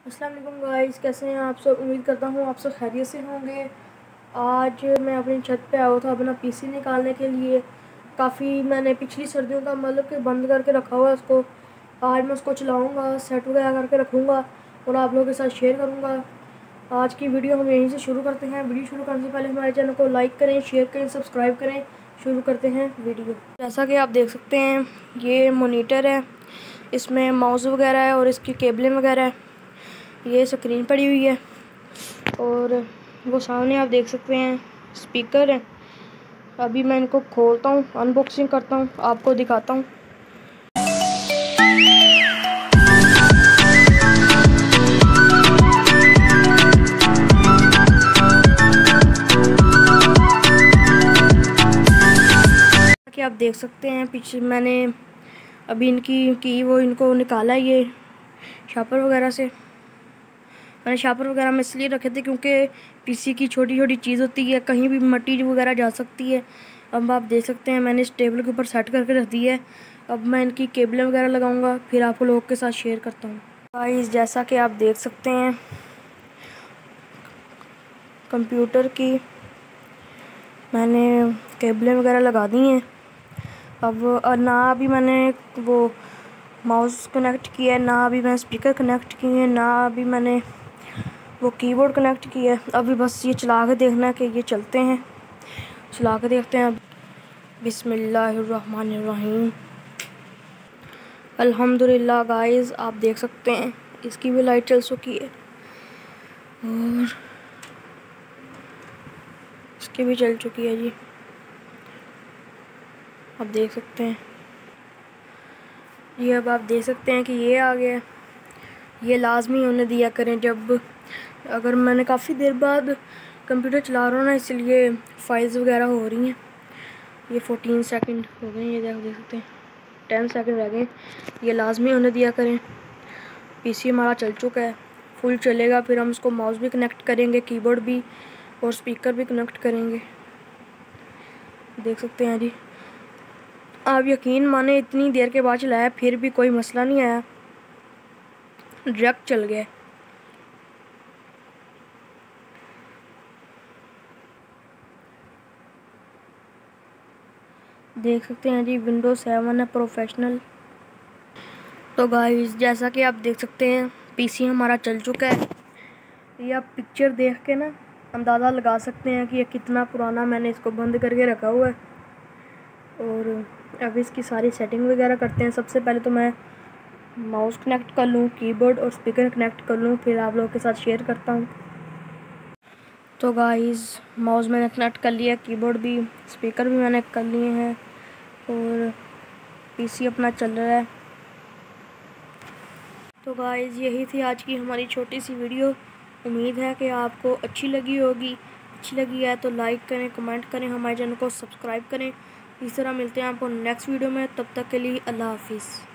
अस्सलाम वालेकुम गाइस, कैसे हैं आप सब। उम्मीद करता हूँ आप सब खैरियत से होंगे। आज मैं अपनी छत पे आया था अपना पीसी निकालने के लिए। काफ़ी मैंने पिछली सर्दियों का मतलब कि बंद करके रखा हुआ है उसको। आज मैं उसको चलाऊँगा, सेट वगैरह करके रखूँगा और आप लोगों के साथ शेयर करूँगा। आज की वीडियो हम यहीं से शुरू करते हैं। वीडियो शुरू करने से पहले हमारे चैनल को लाइक करें, शेयर करें, सब्सक्राइब करें। शुरू करते हैं वीडियो। जैसा कि आप देख सकते हैं ये मॉनिटर है, इसमें माउस वगैरह है और इसकी केबलें वगैरह है। ये स्क्रीन पड़ी हुई है और वो सामने आप देख सकते हैं स्पीकर है। अभी मैं इनको खोलता हूँ, अनबॉक्सिंग करता हूँ, आपको दिखाता हूँ। कि आप देख सकते हैं पीछे मैंने अभी इनको निकाला है ये शापर वगैरह से। मैंने शापर वगैरह में इसलिए रखे थे क्योंकि पीसी की छोटी छोटी चीज़ होती है, कहीं भी मट्टी वगैरह जा सकती है। अब आप देख सकते हैं मैंने इस टेबल के ऊपर सेट करके रख दी है। अब मैं इनकी केबलें वगैरह लगाऊंगा, फिर आप लोगों के साथ शेयर करता हूँ। गाइस जैसा कि आप देख सकते हैं कंप्यूटर की मैंने केबलें वगैरह लगा दी हैं। अब ना अभी मैंने वो माउस कनेक्ट किया है, ना अभी मैं स्पीकर कनेक्ट किए हैं, ना अभी मैंने वो कीबोर्ड कनेक्ट किया है। अभी बस ये चला के देखना है कि ये चलते हैं। चला के देखते हैं। बिस्मिल्लाहिर्रहमानिर्रहीम। अल्हम्दुलिल्लाह गाइस, आप देख सकते हैं इसकी भी लाइट चल चुकी है और इसकी भी चल चुकी है जी। आप देख सकते हैं ये। अब आप देख सकते हैं कि ये आ गया। ये लाजमी होने दिया करें जब अगर मैंने काफ़ी देर बाद कंप्यूटर चला रहा हूँ ना, इसलिए फाइल्स वगैरह हो रही हैं। ये 14 सेकंड हो गए, ये देख सकते हैं 10 सेकंड रह गए। ये लाजमी होने दिया करें। पीसी हमारा चल चुका है, फुल चलेगा। फिर हम इसको माउस भी कनेक्ट करेंगे, कीबोर्ड भी और स्पीकर भी कनेक्ट करेंगे। देख सकते हैं जी। आप यकीन माने इतनी देर के बाद चलाया फिर भी कोई मसला नहीं आया, डायरेक्ट चल गया। देख सकते हैं जी विंडोज 7 है प्रोफेशनल। तो गाइस जैसा कि आप देख सकते हैं पीसी हमारा चल चुका है। ये आप पिक्चर देख के ना अंदाज़ा लगा सकते हैं कि ये कितना पुराना मैंने इसको बंद करके रखा हुआ है। और अब इसकी सारी सेटिंग वगैरह करते हैं। सबसे पहले तो मैं माउस कनेक्ट कर लूँ, कीबोर्ड और स्पीकर कनेक्ट कर लूँ, फिर आप लोगों के साथ शेयर करता हूँ। तो गाइस माउस मैंने कनेक्ट कर लिया, कीबोर्ड भी, स्पीकर भी मैंने कर लिए हैं और पीसी अपना चल रहा है। तो गाइस यही थी आज की हमारी छोटी सी वीडियो। उम्मीद है कि आपको अच्छी लगी होगी। अच्छी लगी है तो लाइक करें, कमेंट करें, हमारे चैनल को सब्सक्राइब करें। इस तरह मिलते हैं आपको नेक्स्ट वीडियो में। तब तक के लिए अल्लाह हाफिज़।